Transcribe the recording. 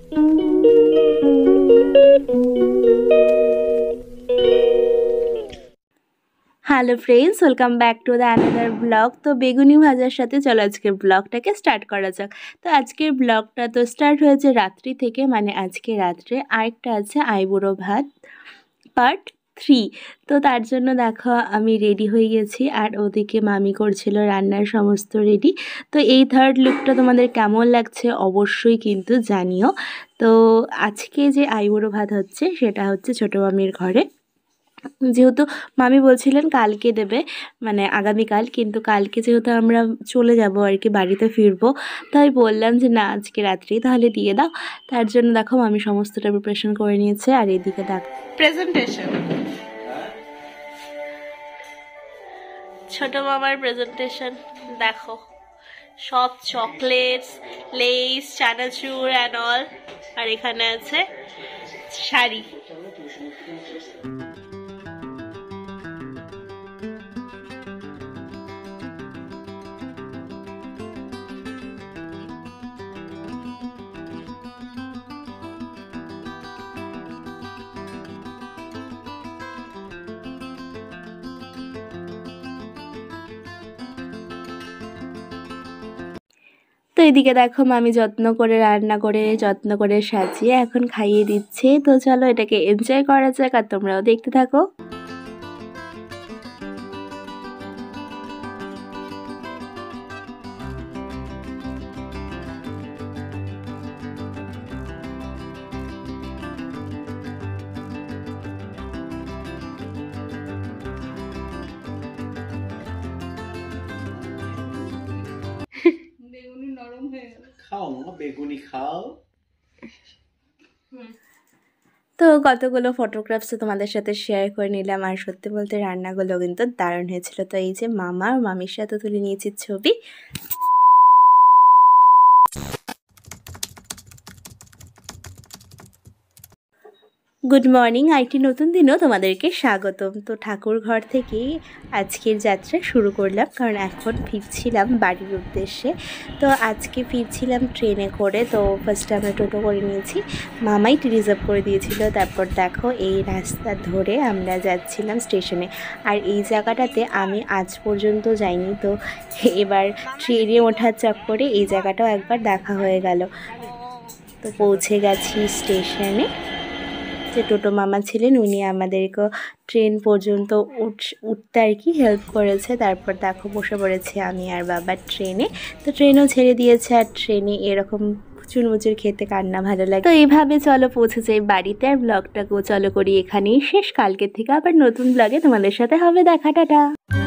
Hello friends, welcome back to the another blog. তো বেগুনি ভাজার সাথে চলো আজকের ব্লগটাকে স্টার্ট করা যাক। তো আজকের ব্লগটা তো স্টার্ট হয়েছে রাত্রি থেকে, মানে আজকে রাত্রে। আরেকটা আছে আইবুড়ো ভাত পার্ট 3। তো তার জন্য দেখো আমি রেডি হয়ে গেছি, আর ওদিকে মামি করছিল রান্নার সমস্ত রেডি। তো এই থার্ড লুকটা তোমাদের কেমন লাগছে অবশ্যই কিন্তু জানিও। তো আজকে যে আইবুড়ো ভাত হচ্ছে সেটা হচ্ছে ছোটো মামির ঘরে, যেহেতু মামি বলছিলেন কালকে দেবে, মানে আগামীকাল, কিন্তু কালকে যেহেতু আমরা চলে যাব আর কি, বাড়িতে ফিরবো, তাই বললাম যে না আজকে রাত্রেই তাহলে দিয়ে দাও। তার জন্য দেখো মামি সমস্তটা প্রিপারেশন করে নিয়েছে। আর এদিকে দেখো প্রেজেন্টেশন, ছোট মামার প্রেজেন্টেশন দেখো, সব চকলেটস, লেস, চানাচুর অ্যান্ড অল। আর এখানে আছে শাড়ি। তো এদিকে দেখো মামি যত্ন করে রান্না করে যত্ন করে সাজিয়ে এখন খাইয়ে দিচ্ছে। তো চলো এটাকে এনজয় করা যাক, আর তোমরাও দেখতে থাকো। খাও বেগুনি খাও। তো কতগুলো ফটোগ্রাফস তোমাদের সাথে শেয়ার করে নিলাম, আর সত্যি বলতে রান্নাগুলো কিন্তু দারুণ হয়েছিল। তো এই যে মামা আর মামির সাথে তুলে নিয়েছি ছবি। গুড মর্নিং, আরেকটি নতুন দিনও তোমাদেরকে স্বাগতম। তো ঠাকুর ঘর থেকেই আজকের যাত্রা শুরু করলাম, কারণ এখন ফিরছিলাম বাড়ির উদ্দেশ্যে। তো আজকে ফিরছিলাম ট্রেনে করে। তো ফার্স্টে আমরা টোটো করে নিয়েছি, মামাই রিজার্ভ করে দিয়েছিল। তারপর দেখো এই রাস্তা ধরে আমরা যাচ্ছিলাম স্টেশনে। আর এই জায়গাটাতে আমি আজ পর্যন্ত যাইনি, তো এবার ট্রেনে ওঠার চক্করে এই জায়গাটাও একবার দেখা হয়ে গেল। তো পৌঁছে গেছি স্টেশনে। যে টোটো মামা ছিলেন উনি আমাদেরকে ট্রেন পর্যন্ত উঠতে আর কি হেল্প করেছে। তারপর দেখো বসে পড়েছে আমি আর বাবা ট্রেনে। তো ট্রেনও ছেড়ে দিয়েছে, আর ট্রেনে এরকম চুনমুচুর খেতে কার না ভালো লাগে। তো এইভাবে চলো পৌঁছে যাই বাড়িতে। আর ব্লগটাকেও চলো করি এখানেই শেষ। কালকের থেকে আবার নতুন ব্লগে তোমাদের সাথে হবে দেখা, টাটা।